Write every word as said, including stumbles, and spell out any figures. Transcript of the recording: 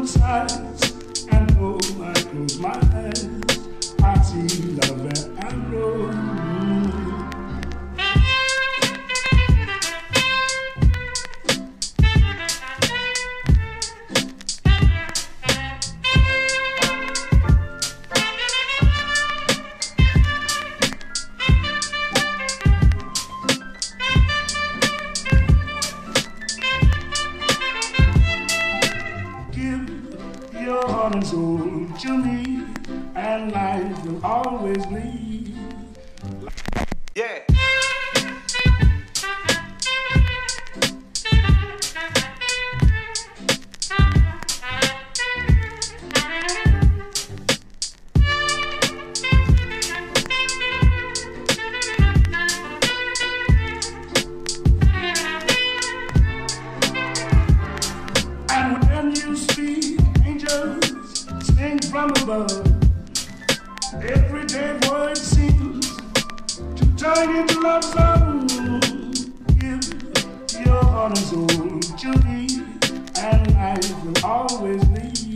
one size, and though I close my eyes, I see love where I roam. Your heart and soul to me, and life will always lead. Yeah. And when you speak, angels sing from above. Everyday word seems to turn into love song. Give your heart and soul to me, and life will always lead.